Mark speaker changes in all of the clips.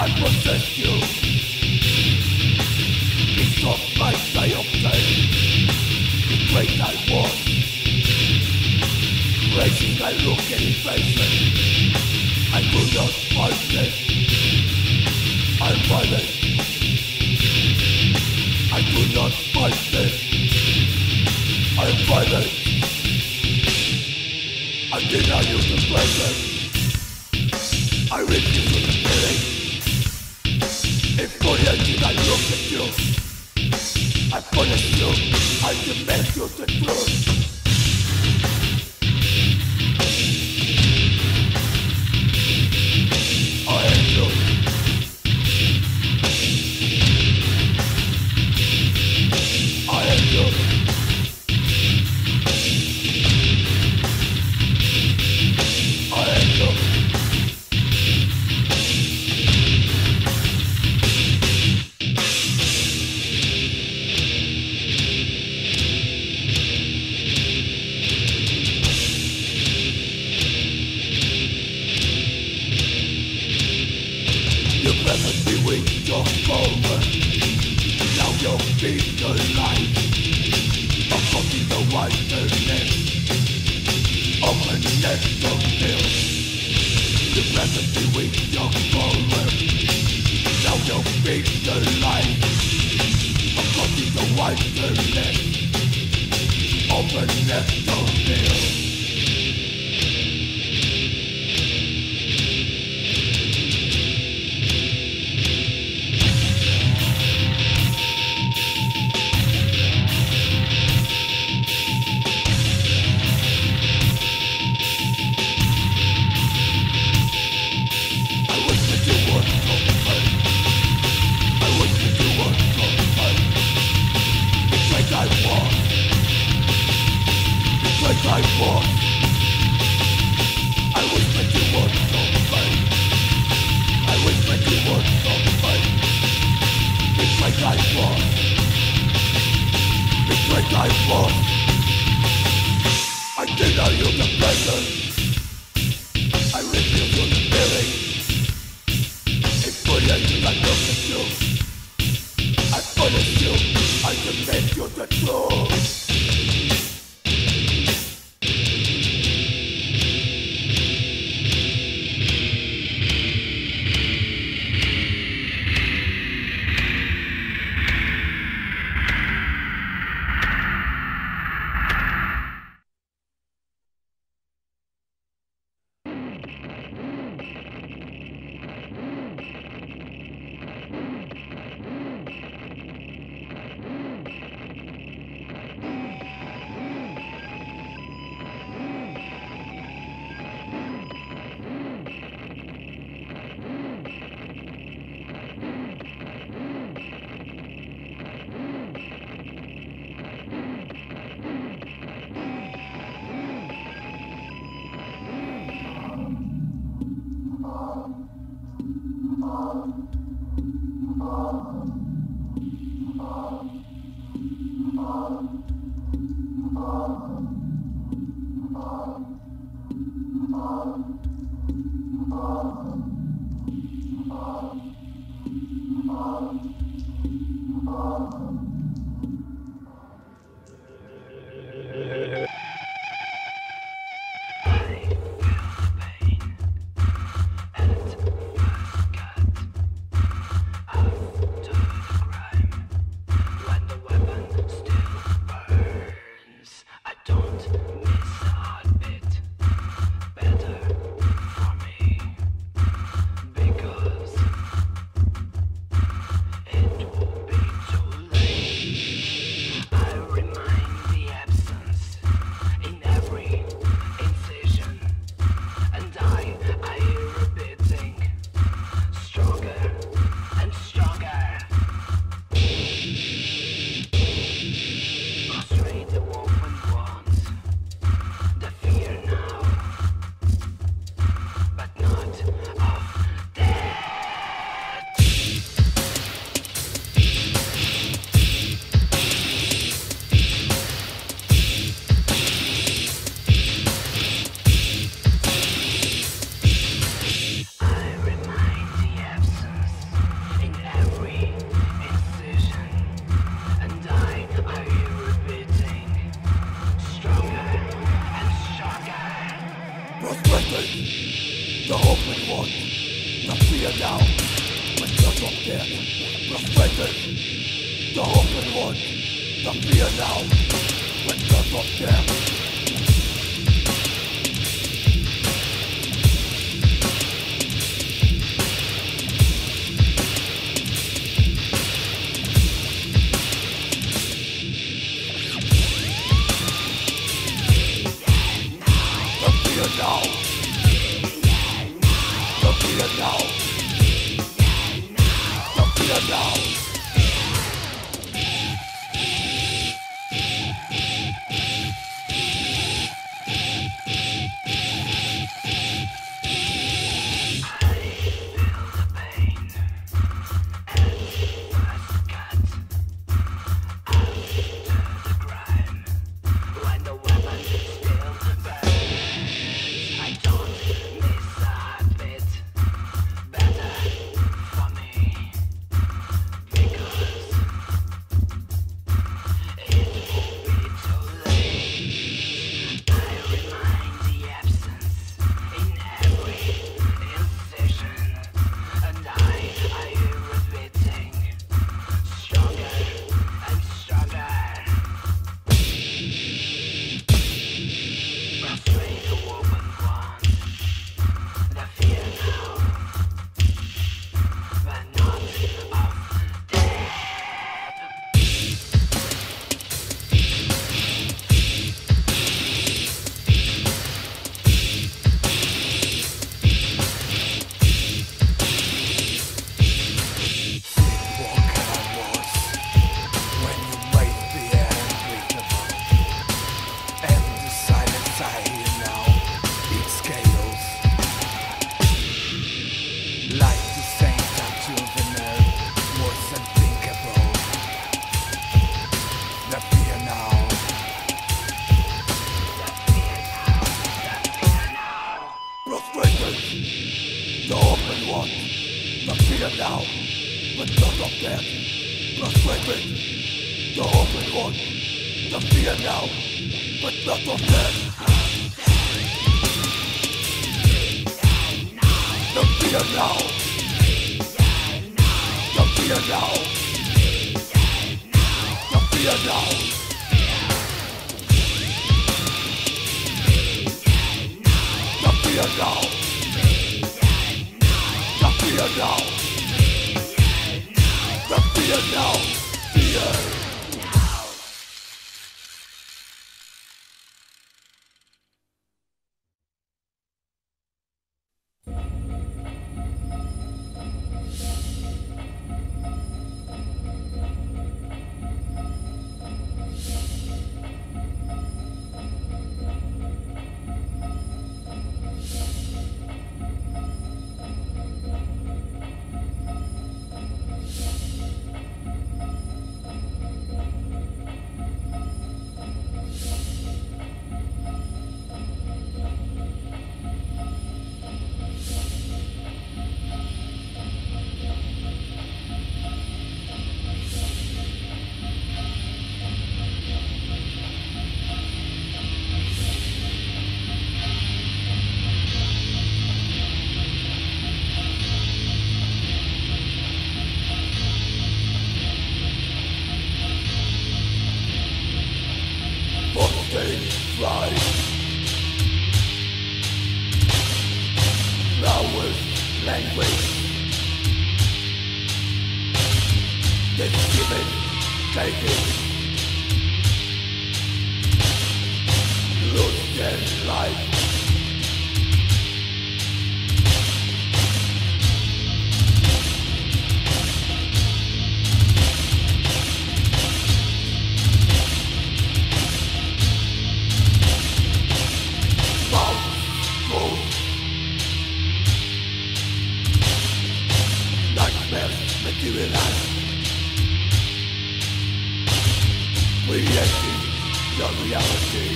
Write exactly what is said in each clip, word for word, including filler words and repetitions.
Speaker 1: possess you. It's not my day of pain. The great I was, racing I look at his faces. I do not fight it. I'm violent. I do not fight it. I'm violent. I deny you the present. I refuse the feeling. If oriented I look at you, I punish you, I demand you the truth. I hate you. I hate you. I hate you. You better be with your moment. Now you'll be the light. I'm fucking the wilderness. Open net the hill. You better be with your moment. Now you'll be the light. I'm fucking the wilderness. Open net the hill. I was. I wish that you would stop the fight. I wish that you would stop the fight. It's like I was. It's like I was. I deny you the present. I refuse you the feeling. It's brilliant I look at you. I punish you. I demand you the truth. The fear now, when you're not dead. Frustrated, the open one. The fear now, when you're not dead. Now, the fear now, the fear now. The open one, the fear now, but not of death. Frustrated, the open one, the fear now, but not of death. The fear now, the fear now, the fear now. The fear now. The fear now. The fear now. Fear. Right. Flowers, language, it's given, taken, look at life. Materialize, creating the reality,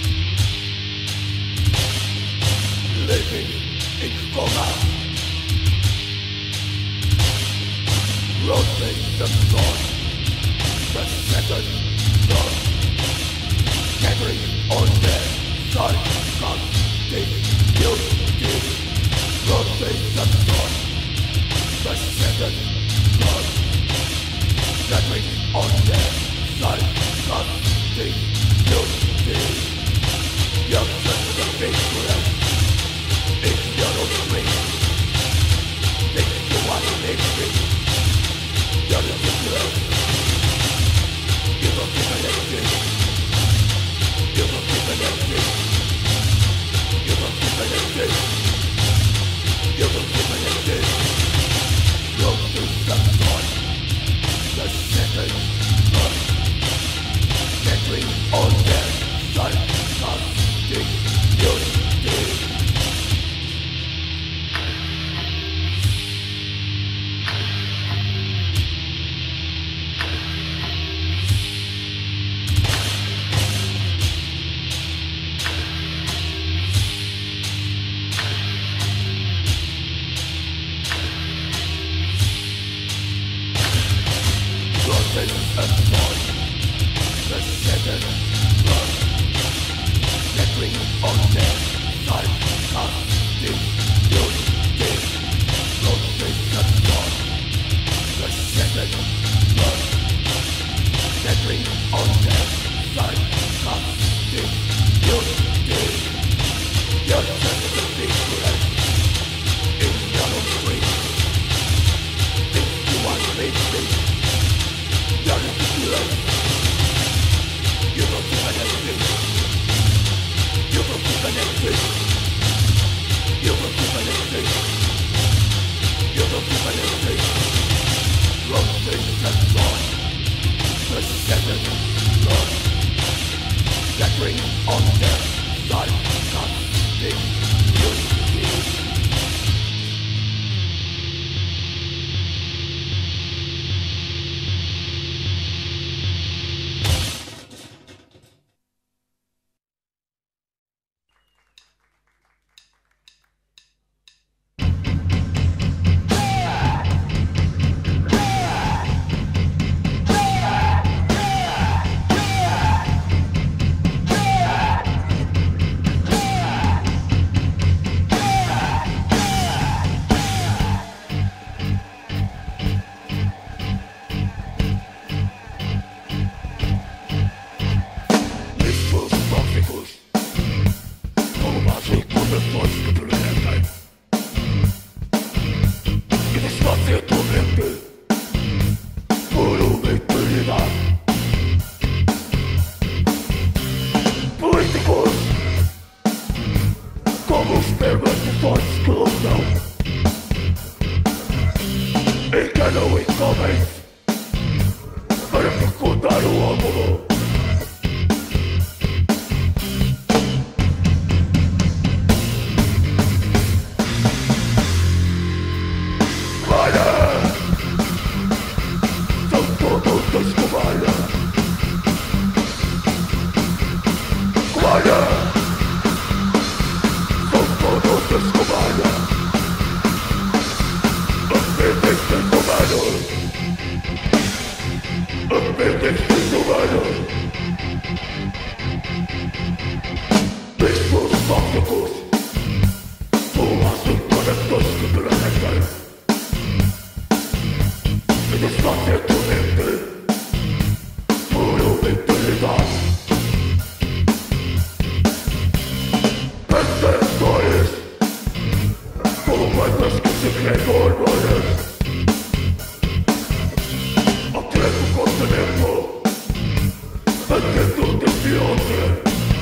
Speaker 1: living in coma, rotate the thought, the second thought, gathering on their side, constant beauty, rotate the thought. Shadowy comments para recordar o amor. Vaya, são todos dos covardes. Vaya, são todos dos covardes. Apetece covardes. Apetece covardes. Mesmos tóxicos, fumaços conectos culturales. En espacio tu mente, puro mentalidad. Perceptores, como almas que se creen hormonas. Atrevo contenerlo, entiendo desviarse.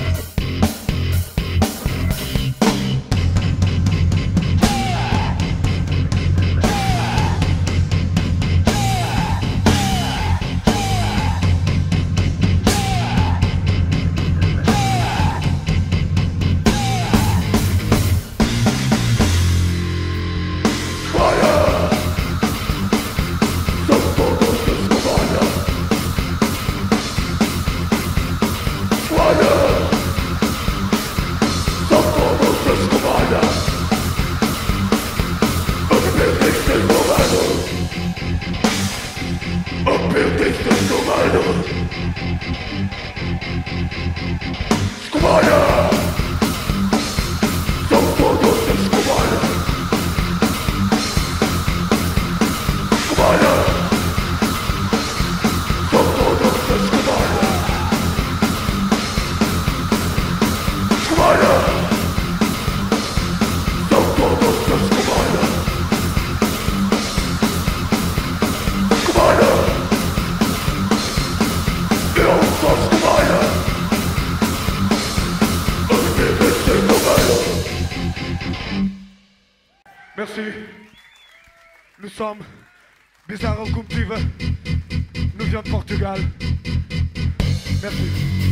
Speaker 1: Merci. Nous sommes des Araucumtiva. Nous venons de Portugal. Merci.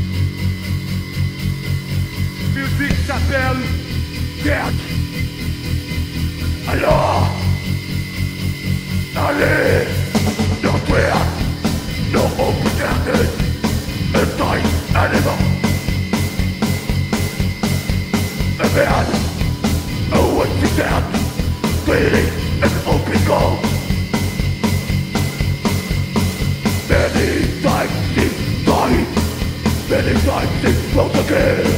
Speaker 1: Musique s'appelle Dead. Alors, allez, non twist, non opportunity, a tight animal. A man, oh what you got? Bleeding and open gold. Many times he died, many times he rose again.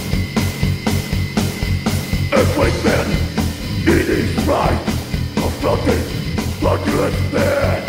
Speaker 1: A great man in his right, confronting bloodless man.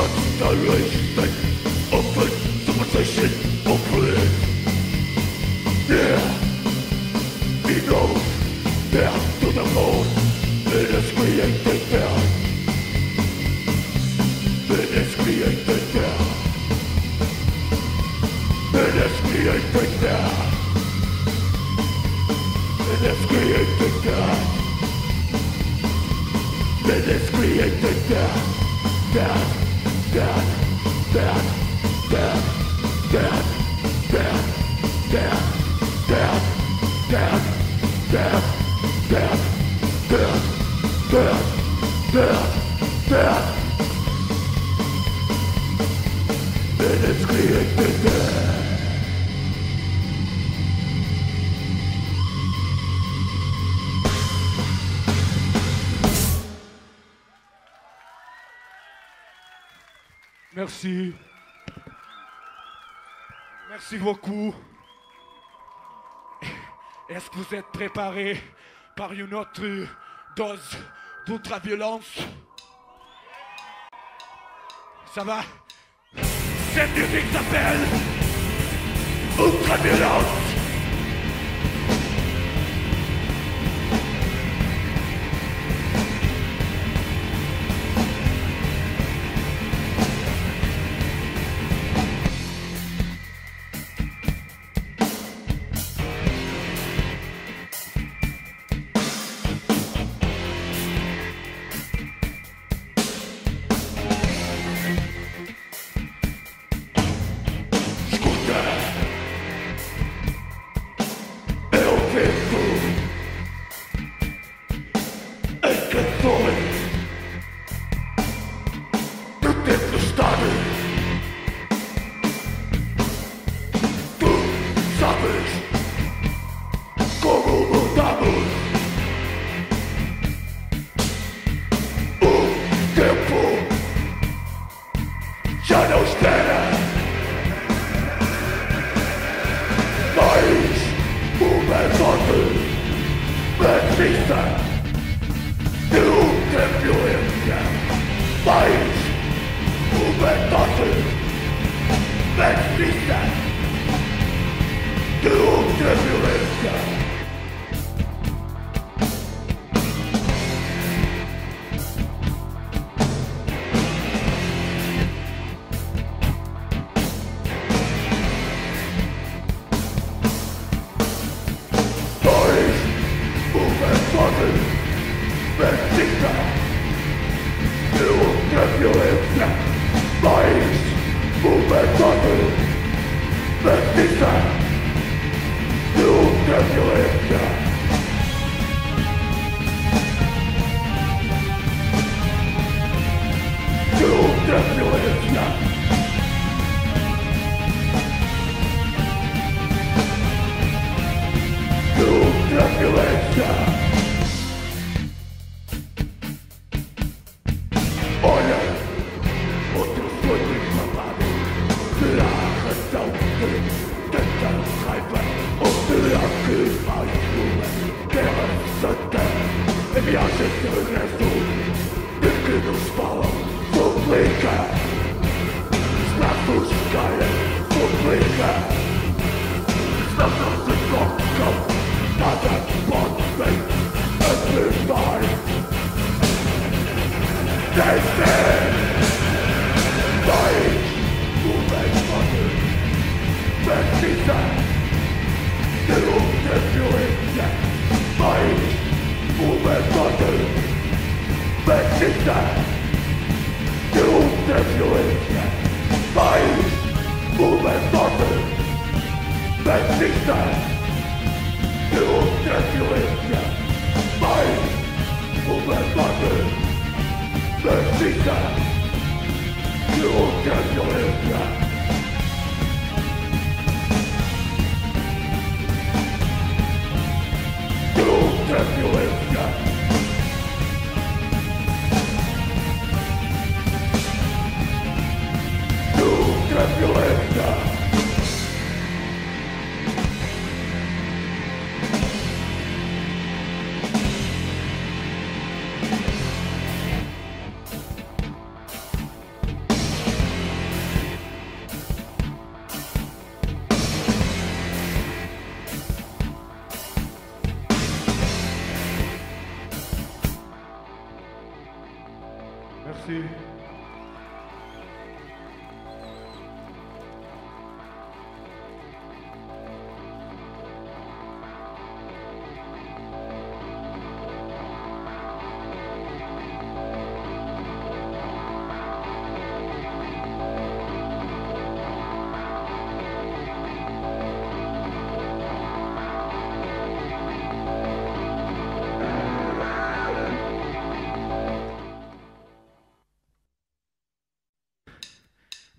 Speaker 1: Constellation, open civilization, open. created death. It is created death. It is created death. Death, death, death, death, death, death, death, death, death, death, death, death, death, death, death. It is created death.
Speaker 2: Merci. Merci beaucoup. Est-ce que vous êtes préparés par une autre dose d'ultra-violence? Ça va?
Speaker 1: Cette musique s'appelle ultra-violence.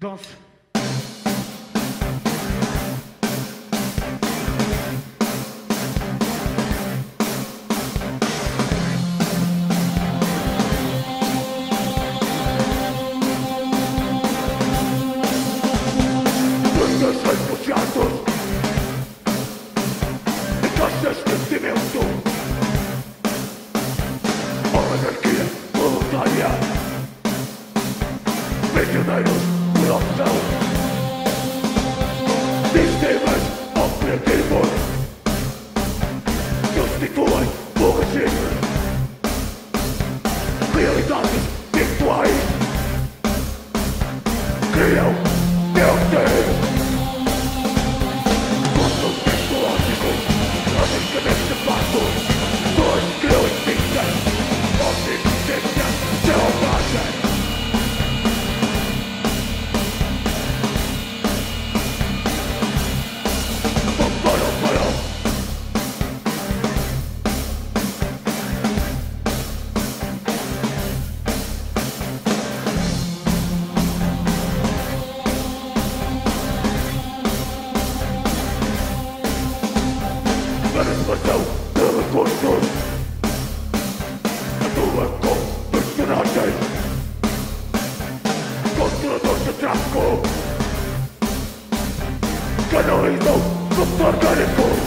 Speaker 2: danse.
Speaker 1: Muitos refugiados de casas de cimento, a anarquia voluntária, prisioneiros por opção, sistemas operativos constituem o regime, realidades virtuais criam meu ser. Participação de recursos, atua com personagens, controladores de tráfico, canalizam grupos orgânicos,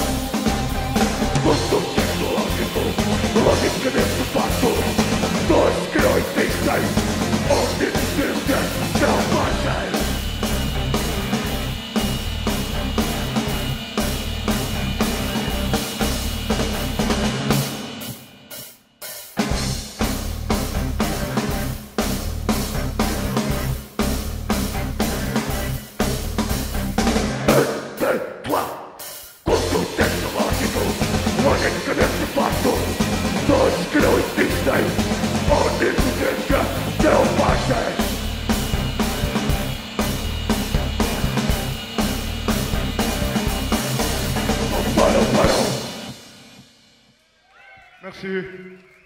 Speaker 1: mundo tecnológico, logicamente fácil, dois que não existem, onde existem selvagens. Logicamente fácil, dois que não existem, onde existem selvagens. Parou, parou.
Speaker 2: Merci.